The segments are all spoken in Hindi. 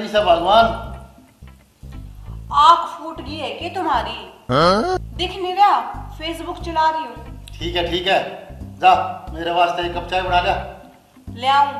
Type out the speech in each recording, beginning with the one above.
से भगवान। आँख फूट गई है कि तुम्हारी? दिख नहीं रहा, फेसबुक चला रही हूँ। ठीक है, जा मेरे वास्ते एक कप चाय बना लिया। ले आऊं?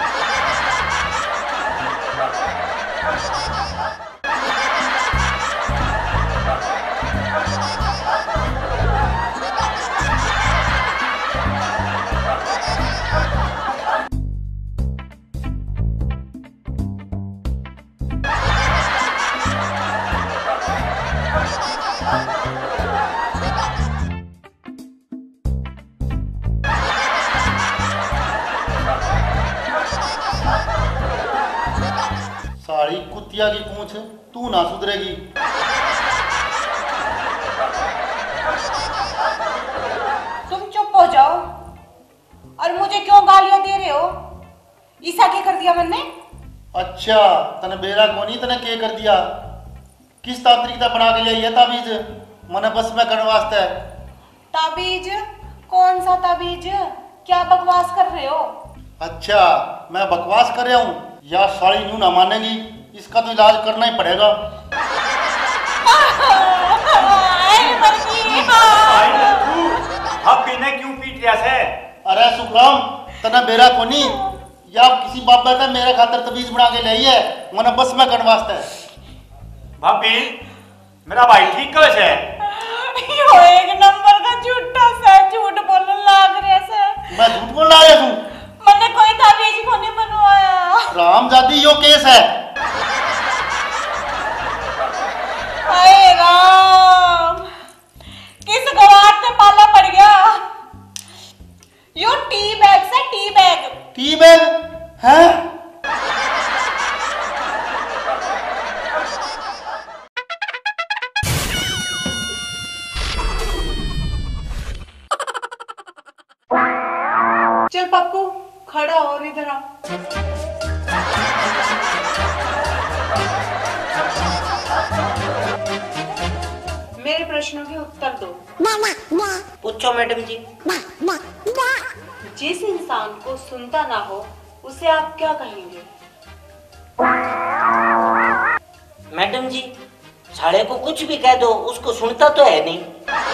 साड़ी कुतिया की पूंछ, तू ना सुधरेगी। तुम चुप हो जाओ। और मुझे क्यों गालियां दे रहे हो? ईसा क्या कर दिया मैंने? अच्छा, तने बेरा कोनी, तने के कर दिया? किस तांत्रिकता बना के लिया ये ताबीज मने बस में करने वास्ते? ताबीज? कौन सा ताबीज? क्या बकवास कर रहे हो? अच्छा, मैं बकवास कर रहा हूँ या साड़ी न्यू ना मानेगी? इसका तो इलाज करना ही पड़ेगा। अब बिना क्यों पीट लिया से? अरे सुखराम, तना बेरा कोनी या किसी बाप बेटा मेरे खातर तबीज बना के लाई है मने बस में करने वास्ते? भाभी, मेरा भाई ठीक कब है? यो एक नंबर का झूठा सा झूठ बोलने लग रहे से। मैं झूठ बोल रहा हूँ? मैंने कोई ताबीज को नहीं बनवाया। रामजादी, यो केस है। हाय राम, किस गवार से पाला पड़ गया? यो टी बैग से टी बैग। टी बैग है? चल पप्पू, खड़ा हो इधर आ। मेरे प्रश्नों के उत्तर दो। पूछो मैडम जी। जिस इंसान को सुनता ना हो उसे आप क्या कहेंगे? मैडम जी, साले को कुछ भी कह दो, उसको सुनता तो है नहीं।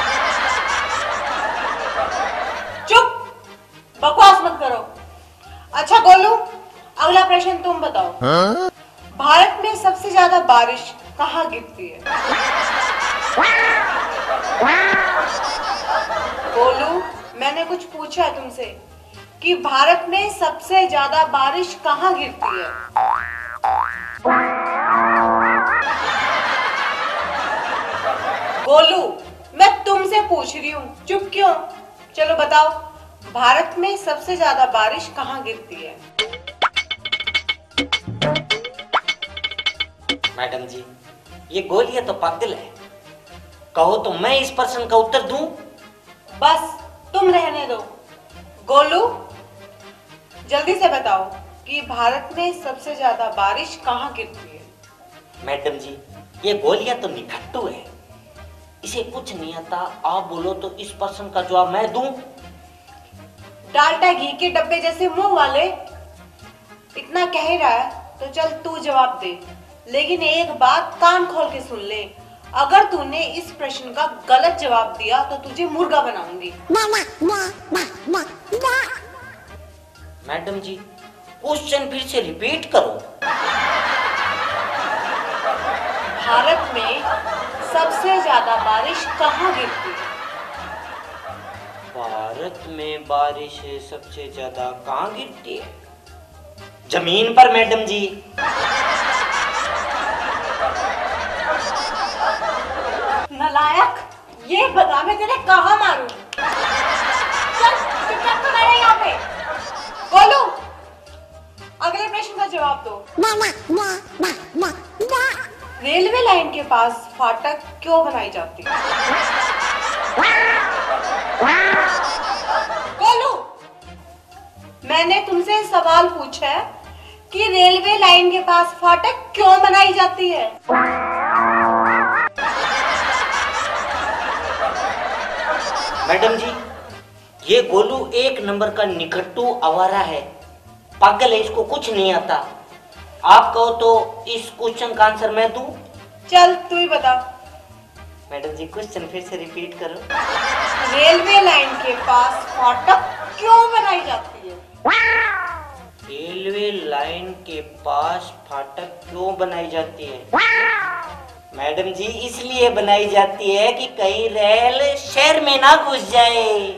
चुप, बकवास मत करो। अच्छा गोलू, अगला प्रश्न तुम बताओ। भारत में सबसे ज्यादा बारिश कहाँ गिरती है? गोलू, मैंने कुछ पूछा है तुमसे कि भारत में सबसे ज्यादा बारिश कहाँ गिरती है? गोलू, मैं तुमसे पूछ रही हूँ, चुप क्यों? चलो बताओ, भारत में सबसे ज्यादा बारिश कहाँ गिरती है? मैडम जी, ये गोलियां तो पागल है। कहो तो मैं इस प्रश्न का उत्तर दूं? बस तुम रहने दो। गोलू, जल्दी से बताओ कि भारत में सबसे ज्यादा बारिश कहाँ गिरती है? मैडम जी, ये गोलियां तो निखट्टू है, इसे कुछ नहीं आता। आप बोलो तो इस प्रश्न का जवाब मैं दूं? डालटा घी के डब्बे जैसे मुंह वाले, इतना कह ही रहा है तो चल तू जवाब दे। लेकिन एक बात कान खोल के सुन ले, अगर तूने इस प्रश्न का गलत जवाब दिया तो तुझे मुर्गा बनाऊंगी। मैडम जी, क्वेश्चन फिर से रिपीट करो। भारत में सबसे ज्यादा बारिश कहाँ गिरती है? भारत में बारिश सबसे ज्यादा कहाँ गिरती है? जमीन पर मैडम जी। नालायक, ये बता मैं तेरे कहाँ मारूं? चल चुपचाप तो बैठ यहाँ पे। बोलो, अगले प्रश्न का जवाब दो। रेलवे लाइन के पास फाटक क्यों बनाई जाती है? बोलो, मैंने तुमसे सवाल पूछा है कि रेलवे लाइन के पास फाटक क्यों बनाई जाती है? मैडम जी, ये गोलू एक नंबर का निकट्टू आवारा है, पागल है, इसको कुछ नहीं आता। आप कहो तो इस क्वेश्चन का आंसर मैं दूं? चल तू ही बता। मैडम जी क्वेश्चन फिर से रिपीट करो। रेलवे लाइन के पास फाटक क्यों बनाई जाती है? रेलवे लाइन के पास फाटक क्यों बनाई जाती है? मैडम जी इसलिए बनाई जाती है कि कहीं रेल शहर में ना घुस जाए।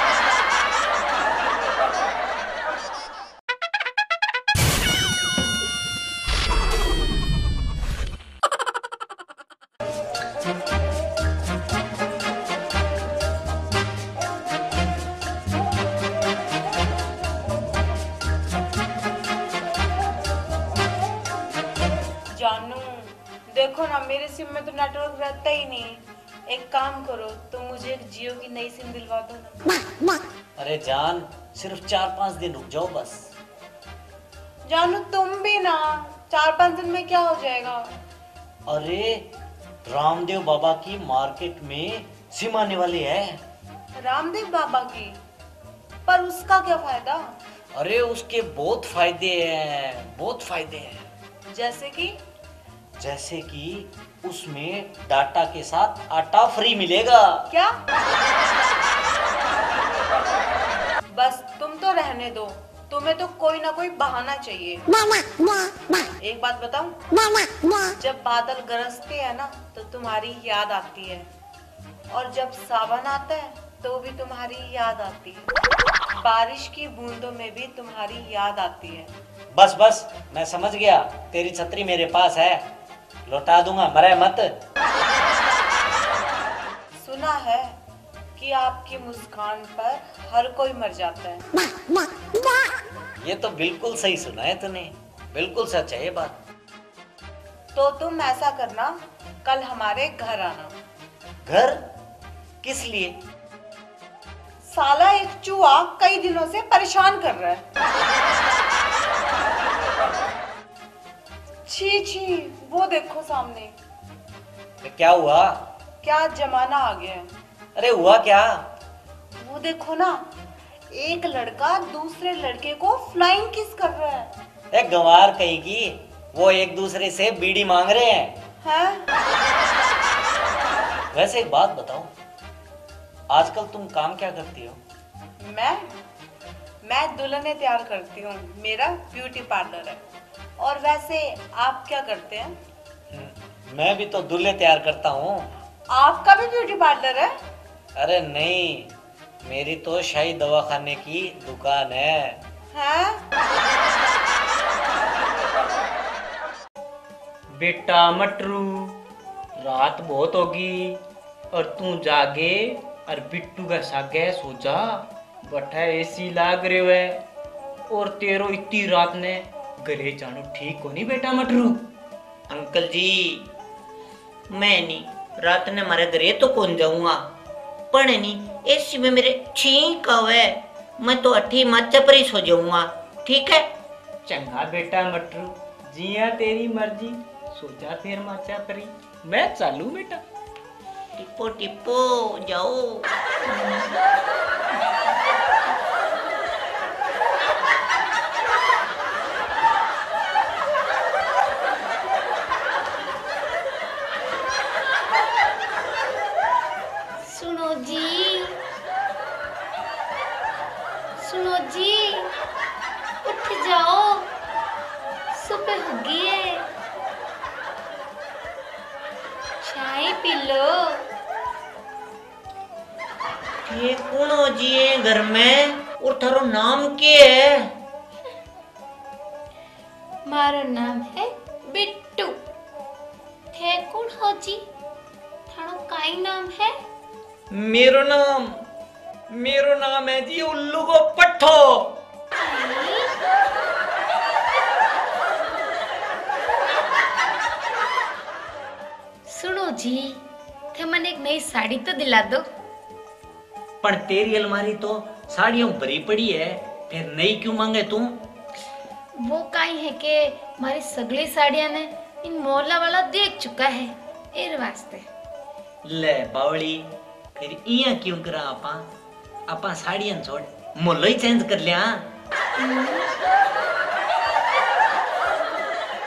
जानू देखो ना, मेरे सिम में तो नेटवर्क रहता ही नहीं। एक काम करो, तुम मुझे एक जियो की नई सिम दिलवा दो ना। अरे जान सिर्फ 4-5 दिन रुक जाओ बस। जानू तुम भी ना, 4-5 दिन में क्या हो जाएगा? अरे रामदेव बाबा की मार्केट में सिम आने वाली है। रामदेव बाबा की? पर उसका क्या फायदा? अरे उसके बहुत फायदे हैं, बहुत फायदे हैं। जैसे कि उसमें डाटा के साथ आटा फ्री मिलेगा। क्या? बस तुम तो रहने दो, तुम्हें तो कोई ना कोई बहाना चाहिए। एक बात बताऊं, जब बादल गरजते हैं ना तो तुम्हारी याद आती है, और जब सावन आता है तो भी तुम्हारी याद आती है, बारिश की बूंदों में भी तुम्हारी याद आती है। बस बस मैं समझ गया, तेरी छतरी मेरे पास है, लौटा दूंगा, मरे मत। सुना है कि आपकी मुस्कान पर हर कोई मर जाता है। ये तो बिल्कुल सही सुना है तूने, बिल्कुल सच है ये बात। तो तुम ऐसा करना, कल हमारे घर आना। घर? किस लिए? साला एक चूहा कई दिनों से परेशान कर रहा है। छी छी, वो देखो सामने। क्या हुआ? क्या जमाना आ गया है। अरे हुआ क्या? वो देखो ना, एक लड़का दूसरे लड़के को फ्लाइंग किस कर रहा है। एक गंवार कहेगी, वो एक दूसरे से बीड़ी मांग रहे हैं। वैसे एक बात बताओ, आजकल तुम काम क्या करती हो? मैं दुल्हने तैयार करती हूँ, मेरा ब्यूटी पार्लर है। और वैसे आप क्या करते हैं? मैं भी तो दूल्हे तैयार करता हूँ। आपका भी ब्यूटी पार्लर है? अरे नहीं, मेरी तो शाही दवाखाने की दुकान है। बेटा मटरू, रात बहुत होगी और तू जागे और बिट्टू का सागे सो जा। बठा एसी लाग रहे है और तेरो इतनी रात ने घरे जानो ठीक हो नहीं बेटा मटरू। अंकल जी मैं नहीं, रात ने मारे घरे तो कौन जाऊंगा, पर नहीं एसी में मेरे छींक आवे, मैं तो अठी माचा पर ही सो जाऊंगा, ठीक है? चंगा बेटा मटरू, जिया तेरी मर्जी, सोचा फिर माचा परी, मैं चालू बेटा। टिप्पो टिप्पो जाओ। सुनो जी, उठ जाओ, सुबह हो गई है, चाय पी लो। ये कौन हो जी है घर में, और थारो नाम क्या है? मारो नाम है बिट्टू। थे कौन हो जी? थारो काई नाम है? मेरो नाम है जी उल्लू को पट्ठो। सुनो जी, थे मैंने एक नई साड़ी तो दिला दो। पर तेरी अलमारी तो साड़ियों भरी पड़ी है, फिर नई क्यों मांगे तू? वो काई है कि हमारी सगली साड़ियां ने इन मोहल्ला वाला देख चुका है, एर वास्ते। ले बावली, फिर इया क्यों करा आपा साड़ियां छोड़ मोहल्लो ही चेंज कर लिया।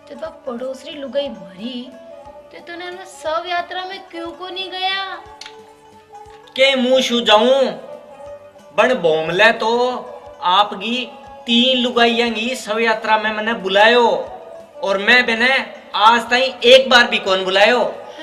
जब वह पड़ोसरी लुगाई मरी तो तूने ना शव यात्रा में क्यों को नहीं गया? के मुंह छू जाऊं बन बोमले तो आपकी 3 लुगाइयां की शव यात्रा में मैंने बुलायो और मैं बने आज ताई एक बार भी कौन बुलायो।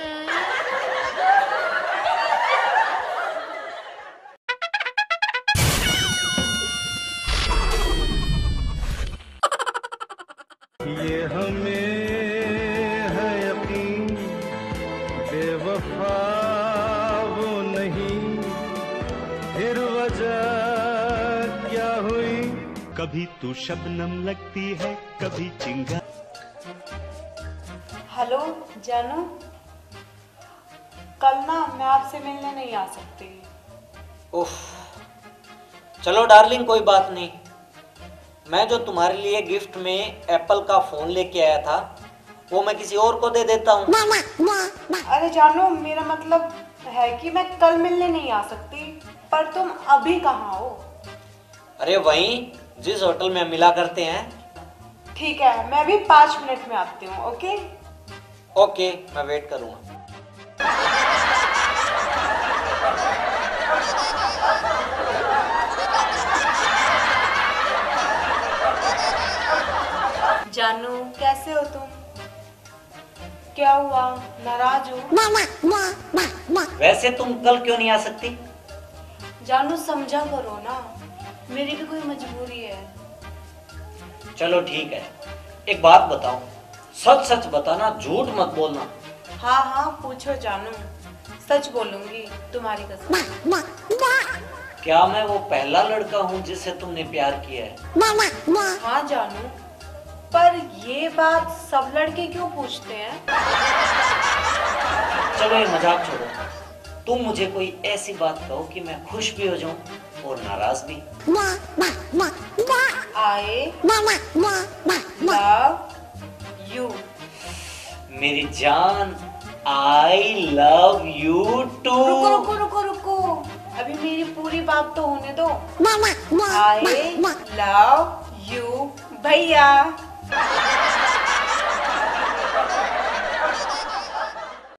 ये हमें है यकीन बेवफा वो नहीं, फिर वजह क्या हुई? कभी तू शबनम लगती है कभी चिंगा। हेलो जानू, कल ना मैं आपसे मिलने नहीं आ सकती। उफ, चलो डार्लिंग कोई बात नहीं। मैं जो तुम्हारे लिए गिफ्ट में एप्पल का फोन लेके आया था वो मैं किसी और को दे देता हूँ। अरे जानू, मेरा मतलब है कि मैं कल मिलने नहीं आ सकती, पर तुम अभी कहाँ हो? अरे वहीं जिस होटल में मिला करते हैं। ठीक है, मैं अभी 5 मिनट में आती हूँ। ओके ओके, मैं वेट करूँगा। जानू, कैसे हो तुम? क्या हुआ, नाराज हो? वैसे तुम कल क्यों नहीं आ सकती? जानू समझा करो ना, मेरी भी कोई मजबूरी है। चलो ठीक है, एक बात बताओ, सच सच बताना, झूठ मत बोलना। हाँ हाँ पूछो जानू, सच बोलूंगी तुम्हारी कसम। क्या मैं वो पहला लड़का हूँ जिससे तुमने प्यार किया है? हाँ जानू, पर ये बात सब लड़के क्यों पूछते हैं? चलो ये मजाक छोड़ो, तुम मुझे कोई ऐसी बात कहो कि मैं खुश भी हो जाऊं और नाराज भी। I love you. मेरी जान, आई लव यू टू। रुको रुको रुको रुको, अभी मेरी पूरी बात तो होने दो। आई लव यू भैया।